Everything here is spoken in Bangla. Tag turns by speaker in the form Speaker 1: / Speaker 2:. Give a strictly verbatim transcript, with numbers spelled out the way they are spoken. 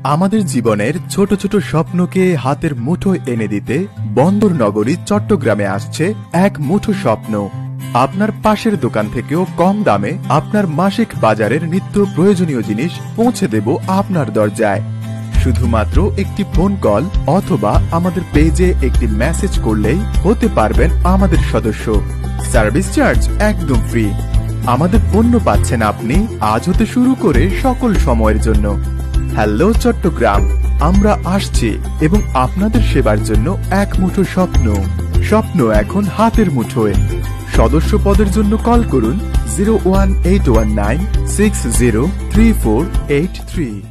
Speaker 1: আমাদের জীবনের ছোট ছোট স্বপ্নকে হাতের মুঠোয় এনে দিতে বন্দর নগরী চট্টগ্রামে আসছে এক মুঠো স্বপ্ন। আপনার পাশের দোকান থেকেও কম দামে আপনার মাসিক বাজারের নিত্য প্রয়োজনীয় জিনিস পৌঁছে দেব আপনার দরজায়। শুধুমাত্র একটি ফোন কল অথবা আমাদের পেজে একটি মেসেজ করলেই হতে পারবেন আমাদের সদস্য। সার্ভিস চার্জ একদম ফ্রি। আমাদের পণ্য পাচ্ছেন আপনি আজ হতে শুরু করে সকল সময়ের জন্য। হ্যালো চট্টগ্রাম, আমরা আসছি এবং আপনাদের সেবার জন্য এক মুঠো স্বপ্ন। স্বপ্ন এখন হাতের মুঠোয়। সদস্য পদের জন্য কল করুন zero one eight one nine six zero three four eight three.